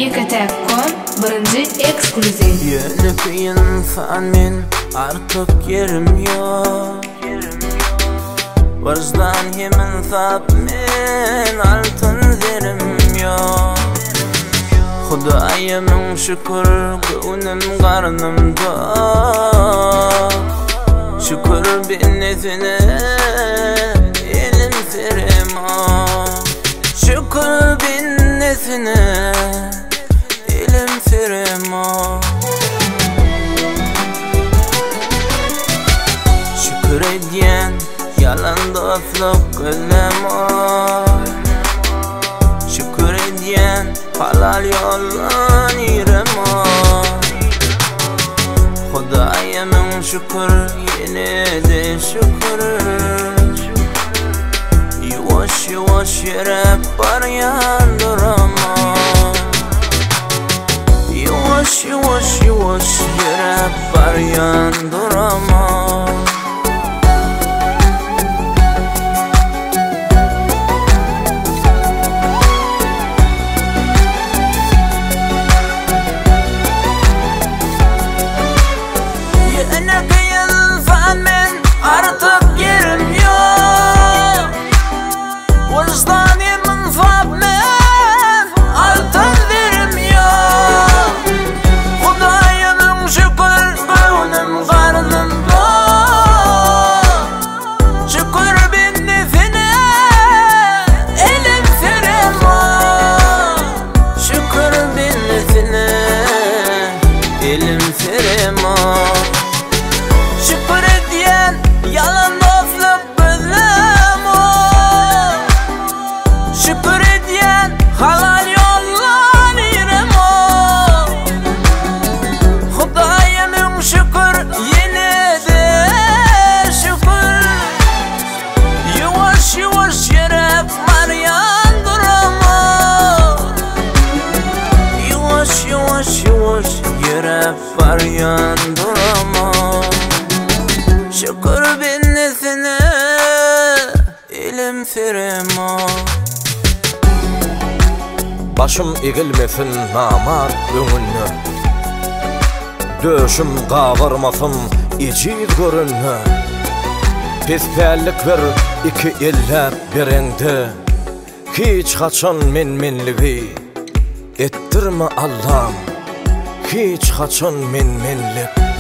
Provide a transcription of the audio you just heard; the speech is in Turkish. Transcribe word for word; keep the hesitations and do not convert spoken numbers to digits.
Y K T nokta com birinci ekskluziv. Yönüp insan men artık yerim yok. Varzdan yemin sap men altın zerim yok. Hudayimin şükür gönlüm karnımda. Şükür binnetine elim serim o. Şükür binnetine elim serim o. Şükür ediyen yalan dostluk gözlem o. Şükür ediyen halal yoldan yürüm o. Hudayimin şükür yine de şükür. Yuvaş yuvaş yere baryan durama. Yuvaş yuvaş yuvaş yere baryan durama. Şükür ediyen yalan dostluk gözlem o. Şükür ediyen halal yollan yürüm o. Hudayimin şükür yine de şükür. Yuvaş yuvaş yere baryan durama. Yuvaş yuvaş yuvaş yere baryan durama. Şükür binnesine elim serim o. Başım egilmesin namar öňünde. Döşüm gawırmasın ejid görünne. Pesperlik ver iki eller birinde. Hiç kaçan men-menligi ettirme Allah'ım. Hiç kaçan men-menlik